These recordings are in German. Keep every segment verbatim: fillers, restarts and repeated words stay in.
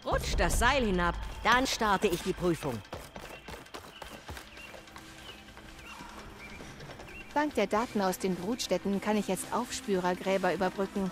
Rutscht das Seil hinab, dann starte ich die Prüfung. Dank der Daten aus den Brutstätten kann ich jetzt Aufspürergräber überbrücken.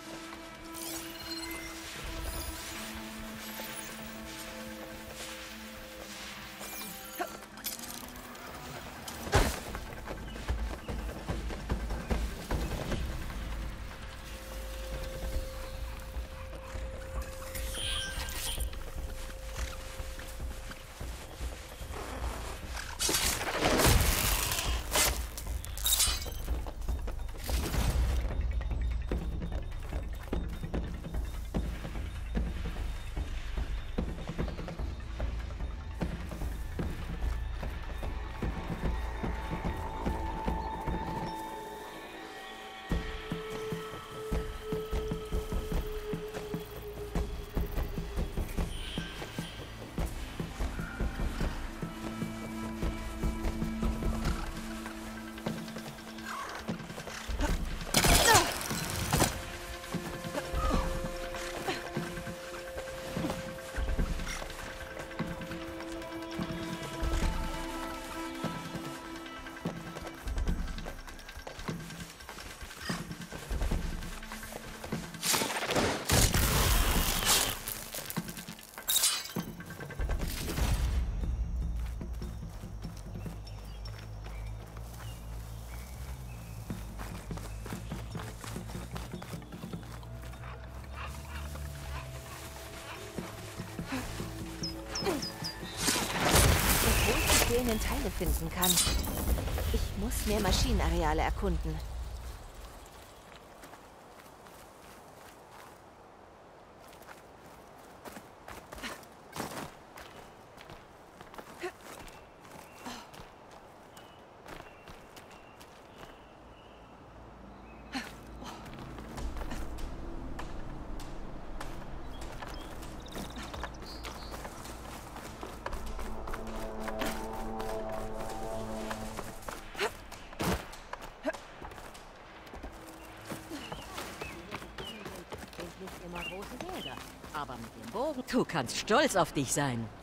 fehlenden Teile finden kann. Ich muss mehr Maschinenareale erkunden. Aber mit dem Bogen, du kannst stolz auf dich sein.